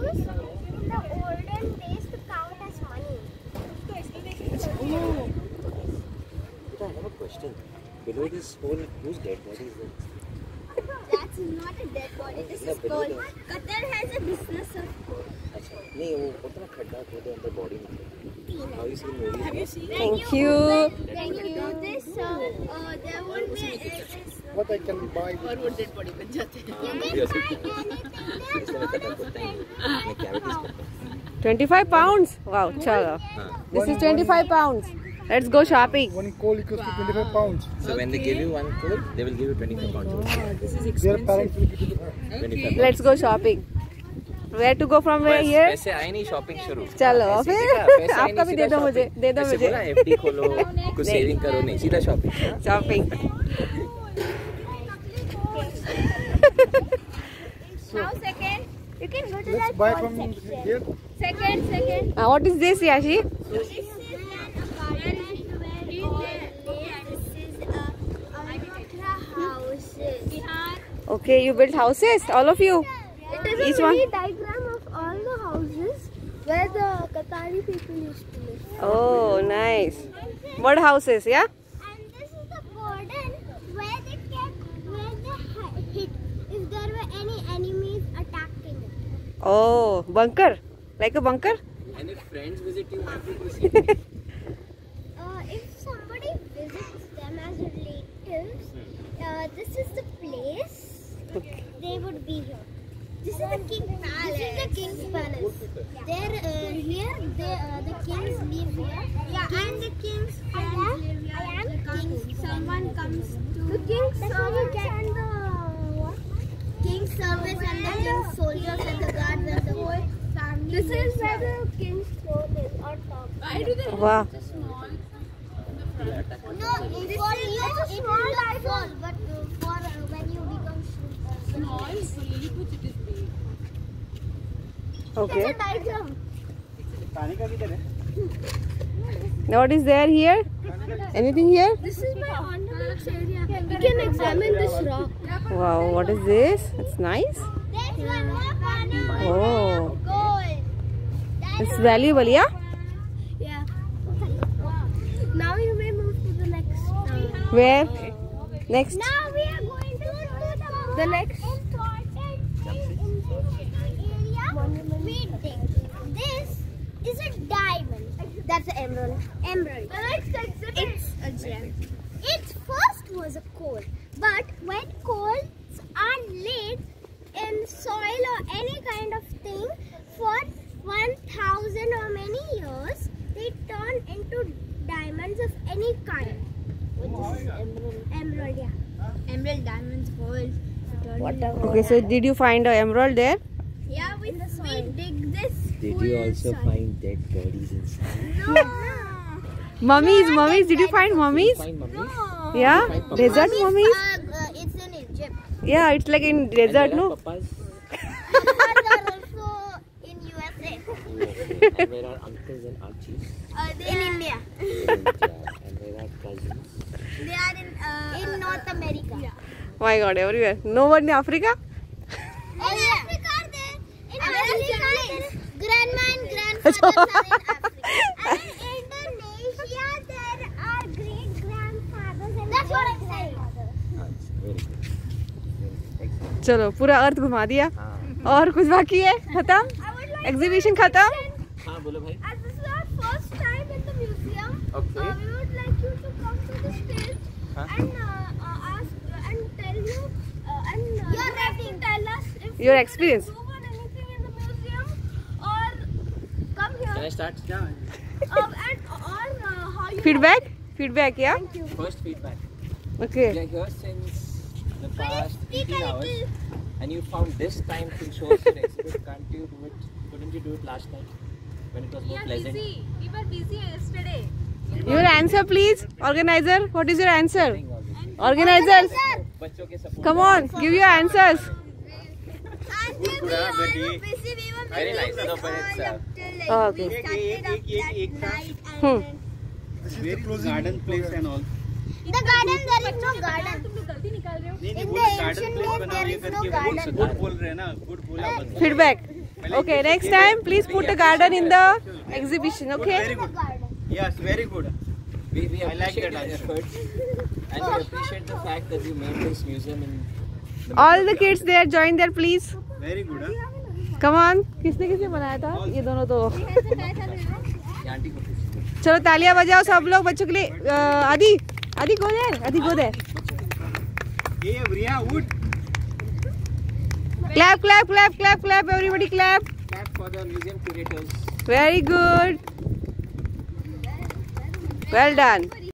used in the olden days to count as money. I have a question. Below this hole, whose dead body is it? That's not a dead body. This is coal. Qatar has a business of coal. अच्छा नहीं वो होता ना खड्डा खोदे अंदर body में. How you see movie? Have you seen? Thank you. When you do this, there won't be What I can buy? और वो डेड बॉडी बन जाते हैं. इसमें खड्डा खोदते हैं. मैं cavities करता हूँ. 25 pounds. Wow, chalo. This is 25 pounds. Let's go shopping. One coal equals to 25 pounds. So when they give you one coal, they will give you 25 pounds. This is Their expensive. parents will give you 25 Let's go shopping. Where to go from where here? पैसे आए नहीं shopping शुरू. चलो पैसे फिर देखा, पैसे आए आपका नहीं, भी सीधा दे दो मुझे. shopping. दे दो ऐसे मुझे. बोला FD खोलो, कुछ सेविंग करो नहीं, सीधा shopping. Shopping. Now second, you can go to Let's that buy coal from section. here. Second. What is this, Yashi? This is an apartment where this is houses. Okay, you built houses, all of you. It is Each a one? mini diagram of all the houses where the Qatari people used to live. Oh, nice. Mud houses, yeah? And this is the garden where they hid if there were any enemies attacking it. Oh, bunker. Like a bunker? And if friends visit you, what do you see? If somebody visits them as relatives, this is the place they would be here. This is the king's palace. This is the king's palace. Here, the kings live here. Yeah, and the king's friends live here. Someone comes to the king's servants and the what? King's servants and the king's soldiers and the guards and the whole family. This is where the king's throne is on top. Wow. No, for you it's small iPhone, but for when you become small, Okay. it's a diagram. Now what is there here? Anything here? This is my ornaments area. You can examine this rock. Wow, what is this? It's nice. There's one more corner. Oh, Gold. it's valuable, yeah? Yeah. Now you may move to the next. Where? Next. Now we are going to the next important thing in this area. We dig. This is a diamond. That's an emerald. Emerald. The next exhibit. It's a gem. It first was a coal, but when coals are laid in soil or any kind of thing for 1,000 or many years, they turn into diamonds of any kind. Emerald, yeah. Emerald, diamonds, gold. Okay, so did you find an emerald there? Yeah, we dig this. Did you also find dead bodies inside? No. Mummies, did you find mummies? Find mummies? Yeah? Desert mummies? It's in Egypt. Yeah, it's like in desert, no? Papas? Papas are also in USA. And there are uncles and aunties. In India. And there are cousins. They are in North America. Yeah. My God, everywhere. No one in Africa? In Africa are there. In Africa there is grandma and grandfathers are in Africa. And in Indonesia there are great grandfathers and that's what I'm saying. Very good. Excellent. चलो पूरा अर्थ घुमा दिया और कुछ बाकी है खत्म exhibition खत्म हाँ बोलो भाई. As this is our first time in the museum, Okay. we would like you to come to the stage Huh? and ask and tell you and you're ready to tell us if Your you experience. want to do anything in the museum or come here Can I start? and or how you feedback yeah Thank you. First feedback. okay We are here since the past Speak 18 a hours, little. and you found this time to show us your exhibit. Can't you do it? Couldn't you do it last time when it was more pleasant? We were busy yesterday. your answer please organizer what is your answer Doing all this. organizers बच्चों के support. come on give your answers Very nice. No, but it's okay garden place and all. The garden, there is no garden. तुम लोग गलती निकाल रहे हो. In the ancient days, there is no garden. Good बोल रहे हैं ना, गुड बोला बस. feedback Okay, next time please put a garden in the exhibition. Okay. Very good. Yes, very good. We I like appreciate that your answer. efforts and we appreciate the fact that you made this museum in the All middle the of kids there, join there please. Very good. Huh? Come on. किसने किसने बनाया था? ये दोनों तो. the auntie को पूछिए. चलो तालियां बजाओ सब लोग बच्चों के लिए. आदि go there. Adi go there. Hey, Riya, wood. Clap, clap, clap, clap, clap. Everybody clap. Clap for the museum curators. Very good. Well done.